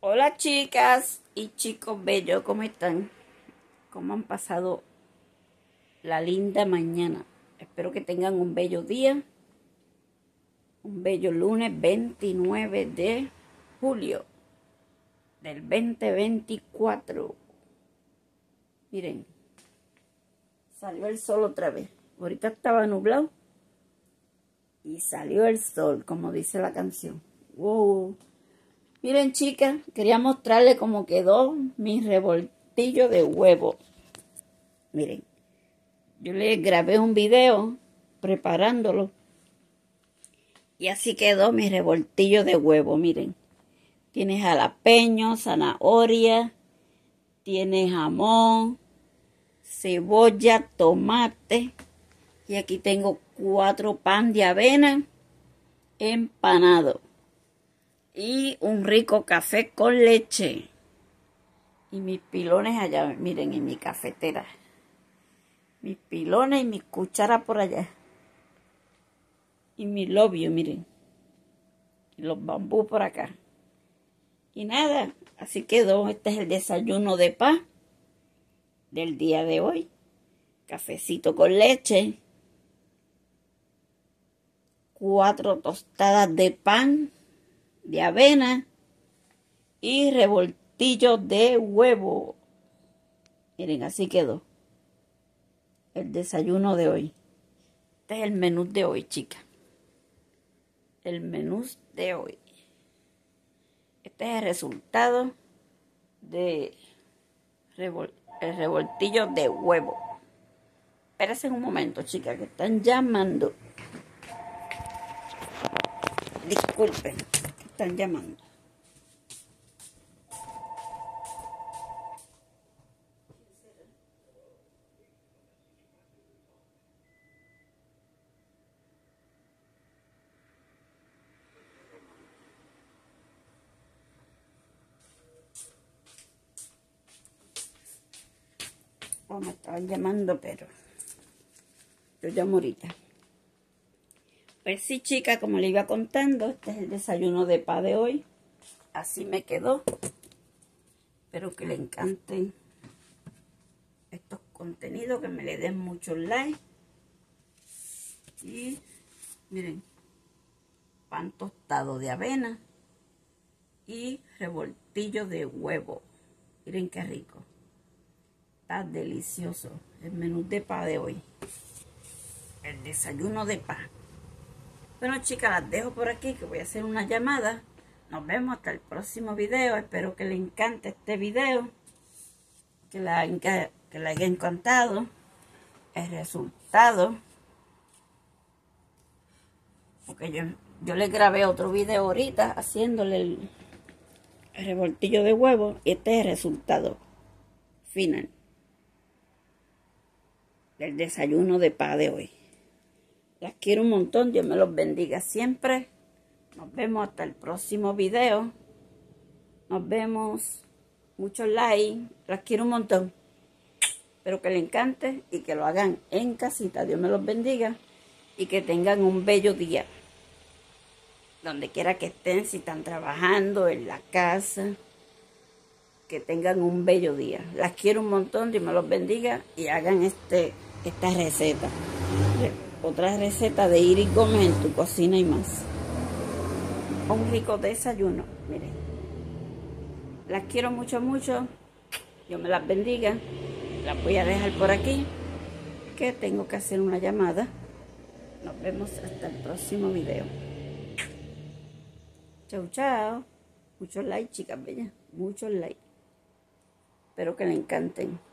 Hola chicas y chicos bellos, ¿cómo están? ¿Cómo han pasado la linda mañana? Espero que tengan un bello día, un bello lunes 29 de julio del 2024. Miren, salió el sol otra vez. Ahorita estaba nublado y salió el sol, como dice la canción. ¡Wow! Miren, chicas, quería mostrarles cómo quedó mi revoltillo de huevo. Miren, yo les grabé un video preparándolo. Y así quedó mi revoltillo de huevo, miren. Tiene jalapeño, zanahoria, tiene jamón, cebolla, tomate. Y aquí tengo 4 pan de avena empanado. Y un rico café con leche. Y mis pilones allá, miren, en mi cafetera. Mis pilones y mis cucharas por allá. Y mi lobio, miren. Y los bambú por acá. Y nada, así quedó. Este es el desayuno de paz del día de hoy. Cafecito con leche. 4 tostadas de pan de avena y revoltillo de huevo. Miren, así quedó el desayuno de hoy. Este es el menú de hoy, chicas. El menú de hoy. Este es el resultado de el revoltillo de huevo. Espérense un momento, chicas, que están llamando. Disculpen, que están llamando. Oh, me estaban llamando, pero yo llamo ahorita. Pues sí, chicas, como le iba contando, este es el desayuno de paz de hoy. Así me quedó. Espero que le encanten estos contenidos, que me le den muchos likes. Y miren, pan tostado de avena y revoltillo de huevo. Miren qué rico. Está delicioso el menú de paz de hoy. El desayuno de paz. Bueno, chicas, las dejo por aquí, que voy a hacer una llamada. Nos vemos hasta el próximo video. Espero que les encante este video. Que les haya encantado el resultado. Porque yo les grabé otro video ahorita haciéndole el revoltillo de huevo. Y este es el resultado final del desayuno de paz de hoy. Las quiero un montón. Dios me los bendiga siempre. Nos vemos hasta el próximo video. Nos vemos. Muchos likes. Las quiero un montón. Espero que les encante y que lo hagan en casita. Dios me los bendiga. Y que tengan un bello día. Donde quiera que estén, si están trabajando, en la casa. Que tengan un bello día. Las quiero un montón. Dios me los bendiga. Y hagan esta receta. Otra receta de Iris Gómez en tu cocina y más. Un rico desayuno. Miren. Las quiero mucho, mucho. Dios me las bendiga. Las voy a dejar por aquí, que tengo que hacer una llamada. Nos vemos hasta el próximo video. Chau, chao. Muchos likes, chicas bellas. Muchos likes. Espero que les encanten.